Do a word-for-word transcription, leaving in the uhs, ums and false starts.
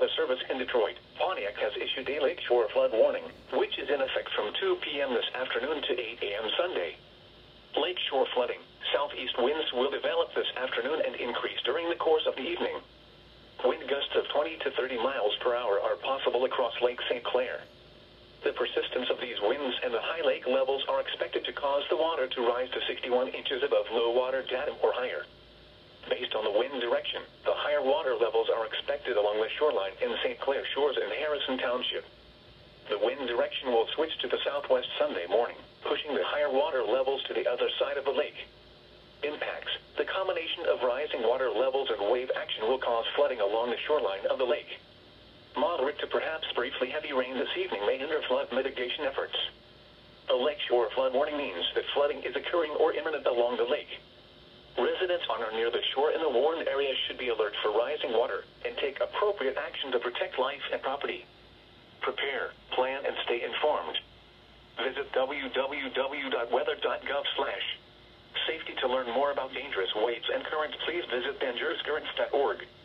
Water Service in Detroit, Pontiac has issued a lakeshore flood warning, which is in effect from two p m this afternoon to eight a m Sunday. Lakeshore flooding, southeast winds will develop this afternoon and increase during the course of the evening. Wind gusts of twenty to thirty miles per hour are possible across Lake Saint Clair. The persistence of these winds and the high lake levels are expected to cause the water to rise to sixty-one inches above low water datum or higher. Based on the wind direction, the higher water levels are expected along the shoreline in Saint Clair Shores and Harrison Township. The wind direction will switch to the southwest Sunday morning, pushing the higher water levels to the other side of the lake. Impacts: the combination of rising water levels and wave action will cause flooding along the shoreline of the lake. Moderate to perhaps briefly heavy rain this evening may hinder flood mitigation efforts. A lakeshore flood warning means that flooding is occurring or imminent along the lake. Residents on or near the shore in the warned area should be alert for rising water and take appropriate action to protect life and property. Prepare, plan, and stay informed. Visit w w w dot weather dot gov slash safety to learn more about dangerous waves and currents. Please visit dangerous currents dot org.